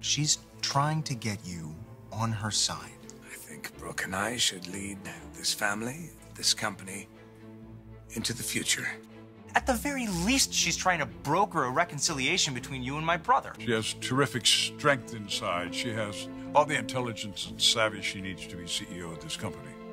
She's trying to get you on her side. I think Brooke and I should lead this family, this company, into the future. At the very least, she's trying to broker a reconciliation between you and my brother. She has terrific strength inside. She has all the intelligence and savvy she needs to be CEO of this company.